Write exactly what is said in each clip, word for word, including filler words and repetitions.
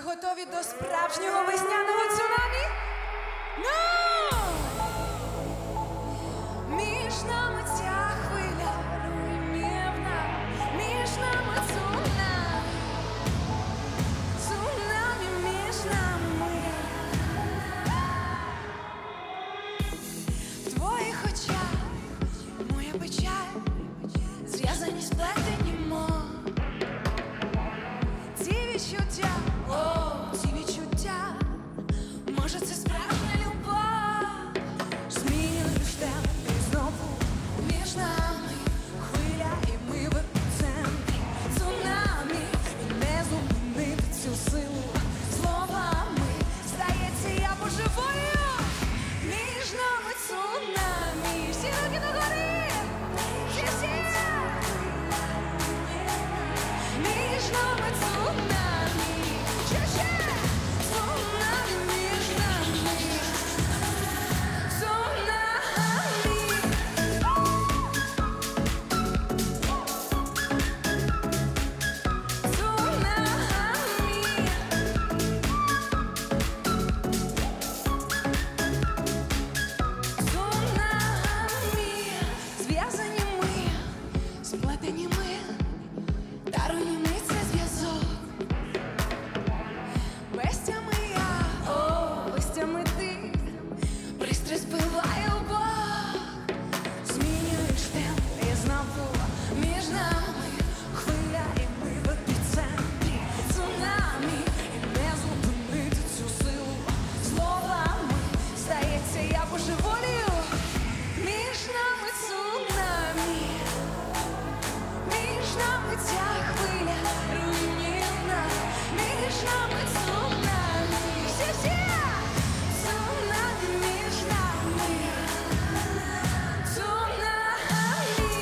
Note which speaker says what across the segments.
Speaker 1: готові до справжнього весняного цунамі? Ну! Між нами ця хвиля руйнівна, між нами цунамі, цунамі між нами. В твоїх очах моя печаль, зв'язані сплетені мов. Ці відчуття, о, ці відчуття, може це справжня любов. Змінюєш темп і знову між нами хвиля, і ми в епіцентрі цунамі. І не зупинити цю силу словами. Здається, я божеволію. Між нами цунамі. Всі руки догори. Всі, всі. Між нами цунамі. Ще-ще. Цунамі між нами. Цунамі. Цунамі. Зв'язані ми, сплетені ми, та руйнівниця зв'язок. Безтями я, о, безтями ти, пристрасть пилає обох. Змінюєш темп і знову між нами хвиля, і ми в епіцентрі цунамі. І не зупинити цю силу словами. Здається, я божеволію. Між нами цунамі. Між нами ця хвиля руйнівна. Між нами цунамі. Всі-всі! Цунамі між нами. Цунамі.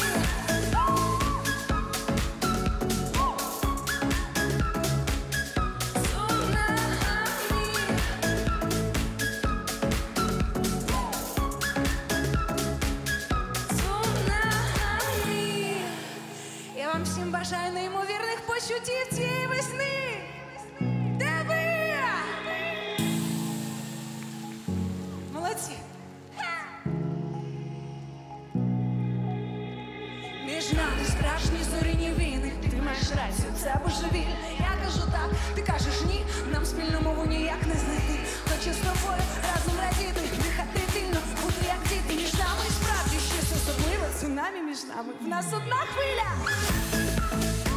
Speaker 1: Цунамі. Я вам всім бажаю неймовірних почуттів цієї весни. Де ви? Молодці. Між нами справжні зоряні війни. Ти маєш рацію, це божевілля. Я кажу так, ти кажеш ні. Нам спільну мову ніяк не знайти. Хочу з тобою разом радіти, дихати вільно, бути як діти. Між нами справді щось особливе. Цунамі між нами. В нас одна хвиля.